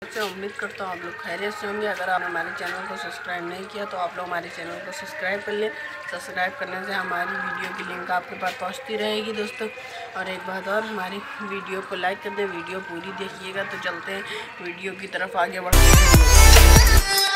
से उम्मीद करता हूँ आप लोग खैरियत से होंगे। अगर आपने हमारे चैनल को सब्सक्राइब नहीं किया तो आप लोग हमारे चैनल को सब्सक्राइब कर लें। सब्सक्राइब करने से हमारी वीडियो की लिंक आपके पास पहुँचती रहेगी दोस्तों। और एक बात और, हमारी वीडियो को लाइक कर दें, वीडियो पूरी देखिएगा। तो चलते हैं वीडियो की तरफ, आगे बढ़ते हैं।